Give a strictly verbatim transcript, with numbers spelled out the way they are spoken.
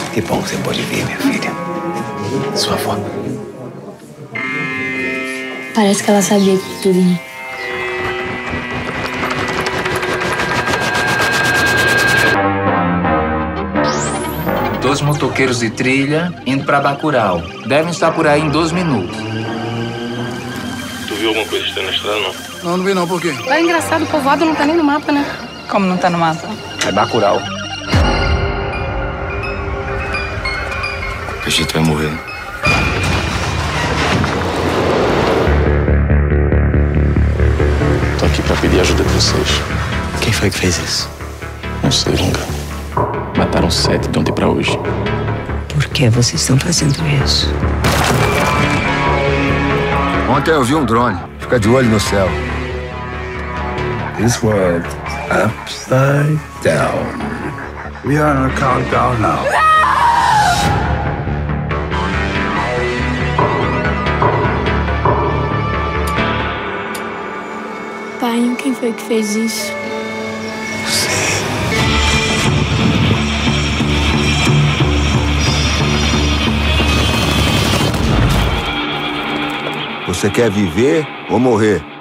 Que bom que você pode vir, minha filha. Sua avó. Parece que ela sabia de tudo. Dois motoqueiros de trilha indo pra Bacurau. Devem estar por aí em dois minutos. Tu viu alguma coisa estranha na estrada, não? Não, não vi não. Por quê? É engraçado, o povoado não tá nem no mapa, né? Como não tá no mapa? É Bacurau. A gente vai morrer. Tô aqui pra pedir ajuda de vocês. Quem foi que fez isso? Não sei, Lunga. Mataram sete de ontem pra hoje. Por que vocês estão fazendo isso? Ontem eu vi um drone. Fica de olho no céu. This world upside down. We are on a countdown now. Pai, quem foi que fez isso? Você quer viver ou morrer?